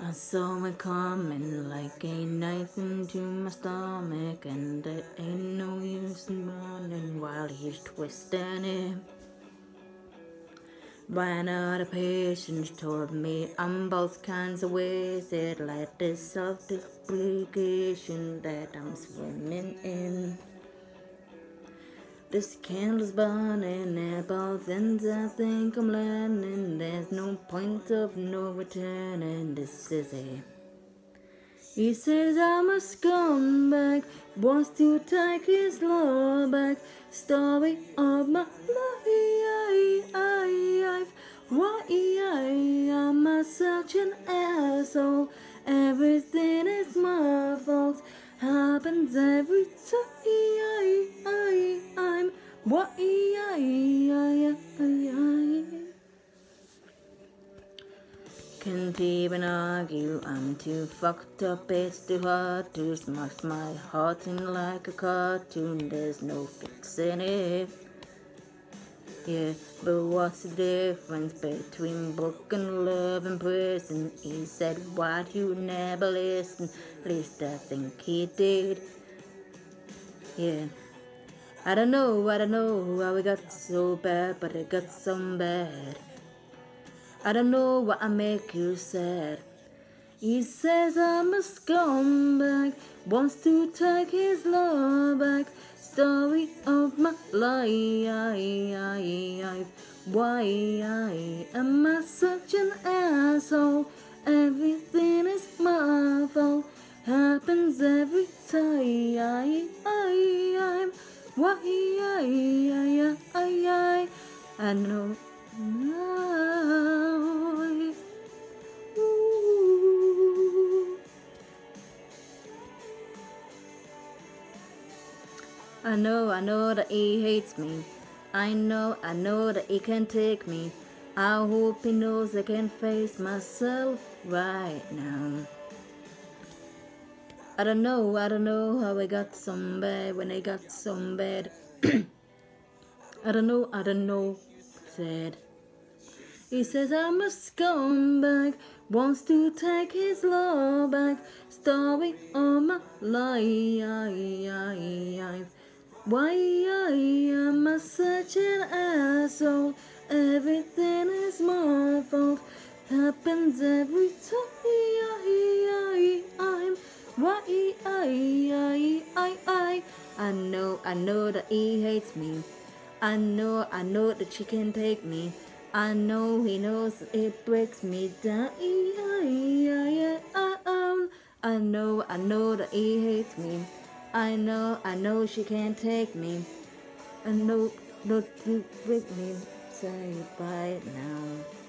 I saw it coming like a knife into my stomach, and there ain't no use in running while he's twisting it. Ran out of patience, told me I'm both kinds of wasted, like this self-deprecation that I'm swimming in. This candle's burning at both ends, I think I'm learning there's no point of no returning. This is it. He says I'm a scumbag, wants to take his law back. Story of my life. Why am I such an asshole? Everything is my fault. Happens every time. Why can't even argue, I'm too fucked up, it's too hard to smash my heart in like a cartoon, there's no fixing it. Yeah, but what's the difference between broken love and prison? He said, why'd you never listen? At least I think he did. Yeah, I don't know how it got so bad, but it got so bad. I don't know what I make you sad. He says I'm a scumbag, wants to take his love back. Story of my life. Why am I such an asshole? Everything is my fault. Happens every time. Why I know. I know that he hates me. I know that he can't take me. I hope he knows I can face myself right now. I don't know how I got so bad when I got so bad. I don't know, said. He says I'm a scumbag, wants to take his law back. Story of my life. Why am I such an asshole? Everything is my fault. Happens every time. Why I know that he hates me. I know that she can take me. I know he knows it breaks me down. I know that he hates me. I know she can't take me. I know not to break me. Say bye now.